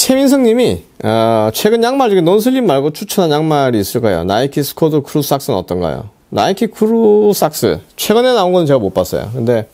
최민성님이 최근 양말 중에 논슬립 말고 추천한 양말이 있을까요? 나이키 스쿼드 크루삭스는 어떤가요? 나이키 크루삭스 최근에 나온 건 제가 못 봤어요. 근데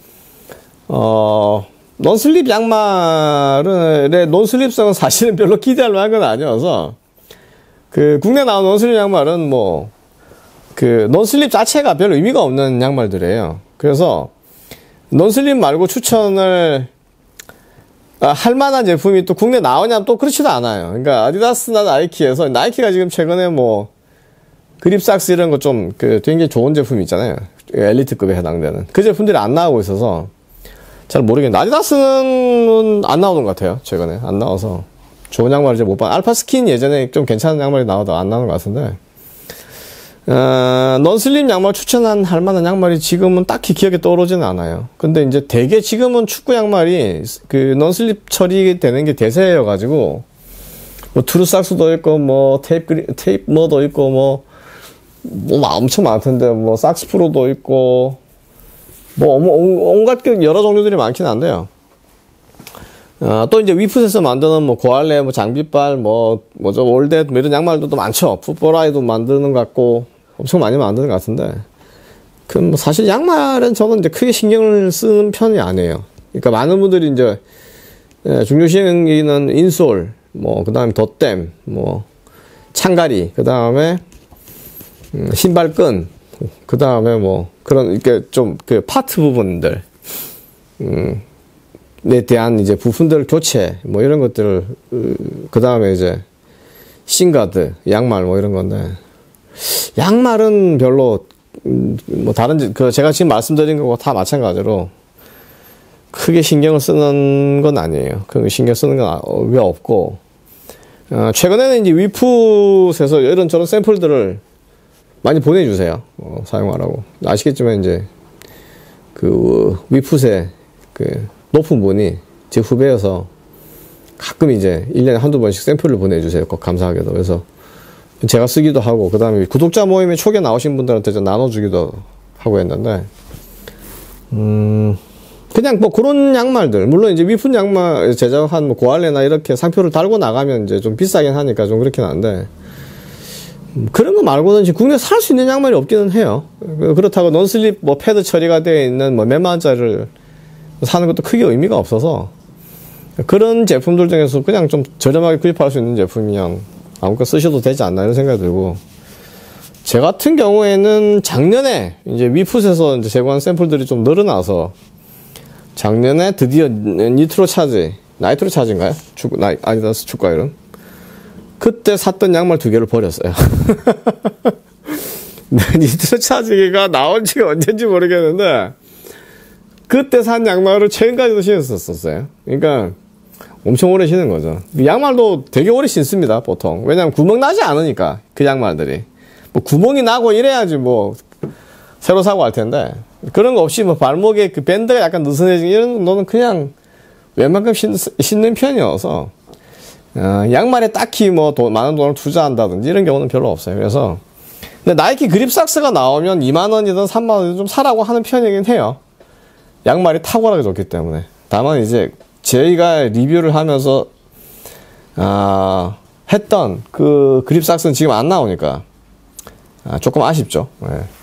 논슬립 양말의 논슬립성은 사실은 별로 기대할 만한 건 아니어서 그 국내 나온 논슬립 양말은 뭐 그 논슬립 자체가 별 의미가 없는 양말들이에요. 그래서 논슬립 말고 추천을 할 만한 제품이 또 국내 나오냐면 또 그렇지도 않아요. 그러니까 아디다스나 나이키에서 나이키가 지금 최근에 뭐 그립삭스 이런 거 좀 그 굉장히 좋은 제품이 있잖아요. 엘리트급에 해당되는 그 제품들이 안 나오고 있어서 잘 모르겠는데 아디다스는 안 나오는 것 같아요. 최근에 안 나와서 좋은 양말을 이제 못 봐. 알파 스킨 예전에 좀 괜찮은 양말이 나오다가 안 나오는 것 같은데 넌슬립 양말 할 만한 양말이 지금은 딱히 기억에 떠오르지는 않아요. 근데 이제 되게 지금은 축구 양말이 그 넌슬립 처리되는 게 대세여가지고 뭐 트루삭스도 있고 뭐 테이프 뭐도 있고 뭐 엄청 많던데 뭐 삭스프로도 있고 뭐 온갖 여러 종류들이 많긴 한데요. 또 이제 위풋에서 만드는 뭐 고알레 뭐 장비빨 뭐저 올댓 뭐 이런 양말도 또 많죠. 풋볼아이도 만드는 것 같고 엄청 많이 만드는 것 같은데 그 뭐 사실 양말은 저는 이제 크게 신경을 쓰는 편이 아니에요. 그러니까 많은 분들이 이제 중요시 여기는 인솔 뭐 그다음에 덧댐 뭐 창가리 그다음에 신발끈 그다음에 뭐 그런 이렇게 좀 그 파트 부분들 에 대한 이제 부품들 교체 뭐 이런 것들을 그다음에 이제 신가드 양말 뭐 이런 건데 양말은 별로 뭐 다른 그 제가 지금 말씀드린 거고 다 마찬가지로 크게 신경을 쓰는 건 아니에요. 그 신경 쓰는 건 왜 없고 최근에는 이제 위풋에서 이런저런 샘플들을 많이 보내주세요. 사용하라고. 아시겠지만 이제 그 위풋의 그 높은 분이 제 후배여서 가끔 이제 1년에 한두 번씩 샘플을 보내주세요. 꼭 감사하게도. 그래서 제가 쓰기도 하고, 그 다음에 구독자 모임에 초기에 나오신 분들한테 좀 나눠주기도 하고 했는데, 그냥 뭐 그런 양말들, 물론 이제 위푼 양말 제작한 뭐 고알레나 이렇게 상표를 달고 나가면 이제 좀 비싸긴 하니까 좀 그렇긴 한데, 그런 거 말고는 지금 국내에 살 수 있는 양말이 없기는 해요. 그렇다고 논슬립 뭐 패드 처리가 되어 있는 뭐 몇만 원짜리를 사는 것도 크게 의미가 없어서, 그런 제품들 중에서 그냥 좀 저렴하게 구입할 수 있는 제품이면 아무거나 쓰셔도 되지 않나 이런 생각이 들고, 제 같은 경우에는 작년에 이제 위풋에서 이제 제공한 샘플들이 좀 늘어나서 작년에 드디어 나이트로 차지인가요? 아디다스 축구 이름? 그때 샀던 양말 2개를 버렸어요. 니트로 차지기가 나온 지가 언젠지 모르겠는데 그때 산 양말을 최근까지도 신었었어요. 그러니까 엄청 오래 신은 거죠. 양말도 되게 오래 신습니다, 보통. 왜냐면 구멍 나지 않으니까, 그 양말들이. 뭐 구멍이 나고 이래야지 뭐 새로 사고 할 텐데, 그런 거 없이 뭐 발목에 그 밴드가 약간 느슨해지고 이런 정도는 그냥 웬만큼 신는 편이어서, 양말에 딱히 뭐 많은 돈을 투자한다든지 이런 경우는 별로 없어요. 그래서 근데 나이키 그립삭스가 나오면 2만원이든 3만원이든 좀 사라고 하는 편이긴 해요. 양말이 탁월하게 좋기 때문에. 다만 이제 저희가 리뷰를 하면서 했던 그 그립삭스는 지금 안 나오니까 조금 아쉽죠. 네.